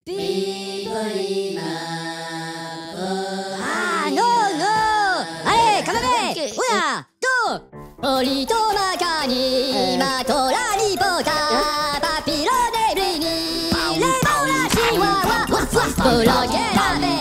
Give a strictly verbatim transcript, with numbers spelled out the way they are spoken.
Picolina. Ah, no, no! Allez, camembert! Una, due! Olito macani, matorani pota, papillon e brini, le mola chihuahua, waf waf, boulanguer la